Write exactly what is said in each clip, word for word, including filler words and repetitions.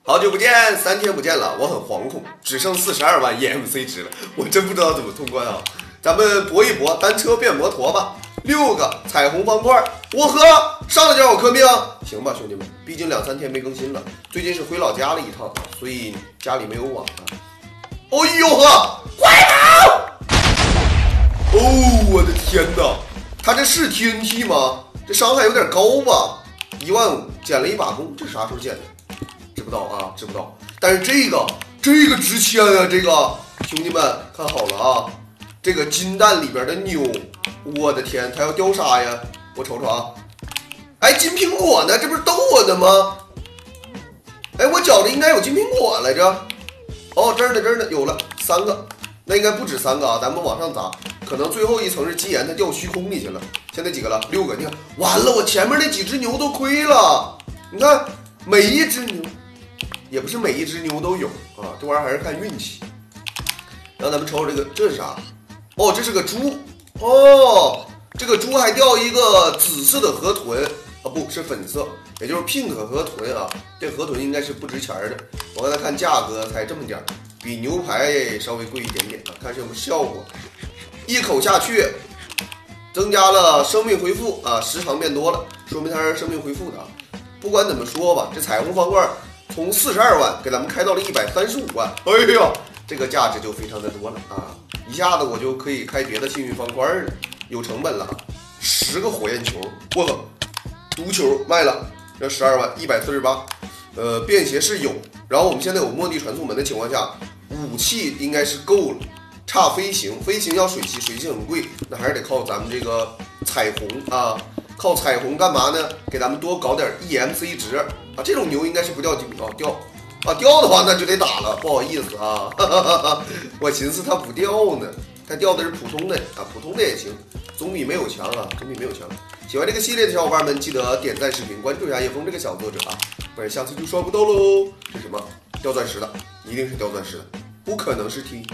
好久不见，三天不见了，我很惶恐，只剩四十二万 E M C 值了，我真不知道怎么通关啊！咱们搏一搏，单车变摩托吧。六个彩虹方块，我喝上来就让我磕命，行吧，兄弟们，毕竟两三天没更新了，最近是回老家了一趟，所以家里没有网啊。哦呦呵，快跑！哦，我的天哪，他这是 T N T 吗？这伤害有点高吧？一万五，捡了一把弓，这啥时候捡的？知不道啊，知不道。但是这个这个值钱啊，这个兄弟们看好了啊，这个金蛋里边的妞，我的天，它要掉啥呀？我瞅瞅啊，哎，金苹果呢？这不是逗我的吗？哎，我觉着应该有金苹果来着。哦，这儿呢，这儿呢，有了三个，那应该不止三个啊，咱们往上砸，可能最后一层是基岩，它掉虚空里去了。现在几个了？六个。你看，完了，我前面那几只牛都亏了。你看，每一只牛。也不是每一只牛都有啊，这玩意儿还是看运气。然后咱们瞅瞅这个，这是啥？哦，这是个猪哦，这个猪还掉一个紫色的河豚啊，不是粉色，也就是 pink 河豚啊。这河豚应该是不值钱的，我刚才看价格才这么点儿，比牛排稍微贵一点点啊，看是有没有效果。一口下去，增加了生命回复啊，时长变多了，说明它是生命回复的啊。不管怎么说吧，这彩虹方块。从四十二万给咱们开到了一百三十五万，哎呀，这个价值就非常的多了啊！一下子我就可以开别的幸运方块了，有成本了。十个火焰球，我靠，毒球卖了，这十二万一百四十八。呃，便携是有，然后我们现在有末地传送门的情况下，武器应该是够了，差飞行，飞行要水系，水系很贵，那还是得靠咱们这个彩虹啊。靠彩虹干嘛呢？给咱们多搞点 E M C 值啊！这种牛应该是不掉金啊，掉啊掉的话那就得打了，不好意思啊，哈哈哈哈我寻思它不掉呢，它掉的是普通的啊，普通的也行，总比没有强啊，总比没有强。喜欢这个系列的小伙伴们，记得点赞视频，关注一下叶枫这个小作者啊，不然下次就刷不到喽。这什么？掉钻石的，一定是掉钻石的，不可能是 T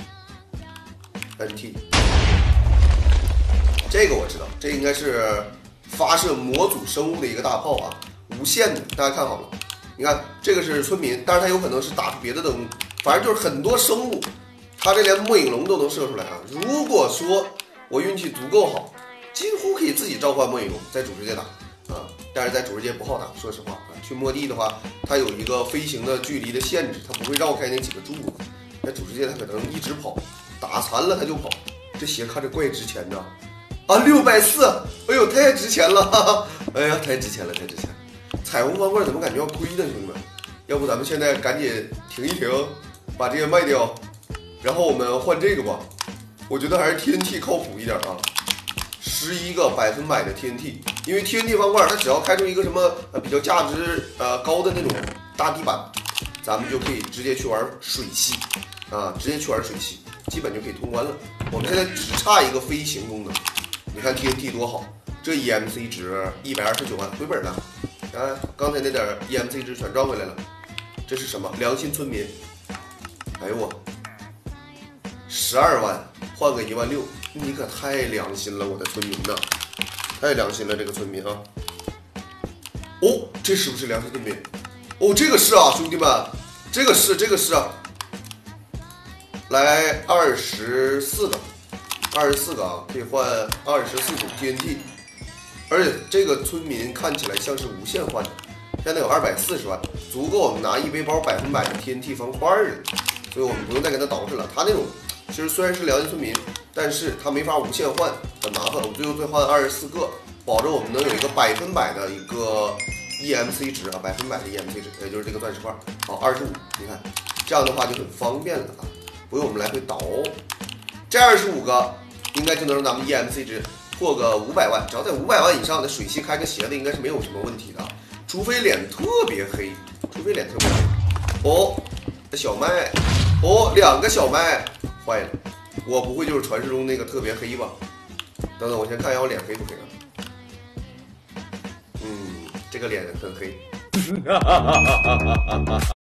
N T。这个我知道，这应该是。发射模组生物的一个大炮啊，无限的，大家看好了。你看这个是村民，但是它有可能是打出别的灯，反正就是很多生物，它这连末影龙都能射出来啊。如果说我运气足够好，几乎可以自己召唤末影龙在主世界打啊，但是在主世界不好打，说实话啊。去末地的话，它有一个飞行的距离的限制，它不会绕开那几个柱子，在主世界它可能一直跑，打残了它就跑。这鞋看着怪值钱的。啊，六百四，哎呦，太值钱了，哈哈，哎呀，太值钱了，太值钱了。彩虹方块怎么感觉要亏呢，兄弟们？要不咱们现在赶紧停一停，把这个卖掉，然后我们换这个吧。我觉得还是 T N T 靠谱一点啊。十一个百分百的 T N T， 因为 T N T 方块它只要开出一个什么呃比较价值呃高的那种大地板，咱们就可以直接去玩水系啊，直接去玩水系，基本就可以通关了。我们现在只差一个飞行功能。你看 T N T 多好，这 E M C 值一百二十九万回本了，啊，刚才那点 E M C 值全赚回来了。这是什么？良心村民，哎呦我，十二万换个一万六，你可太良心了，我的村民呐，太良心了这个村民啊！哦，这是不是良心村民？哦，这个是啊，兄弟们，这个是这个是啊，来二十四个。二十四个啊，可以换二十四组 T N T， 而且这个村民看起来像是无限换的，现在有二百四十万，足够我们拿一背包百分百的 T N T 方块的，所以我们不用再跟他捯饬了。他那种其实虽然是良心村民，但是他没法无限换，很麻烦。我们最后再换二十四个，保证我们能有一个百分百的一个 E M C 值啊，百分百的 E M C 值，也就是这个钻石块。好，二十五，你看这样的话就很方便了啊，不用我们来回倒。这二十五个。应该就能让咱们 E M C 值破个五百万，只要在五百万以上的水系开个鞋子，应该是没有什么问题的，除非脸特别黑，除非脸特别黑。哦，小麦，哦，两个小麦，坏了，我不会就是传说中那个特别黑吧？等等，我先看一下我脸黑不黑啊？嗯，这个脸很黑。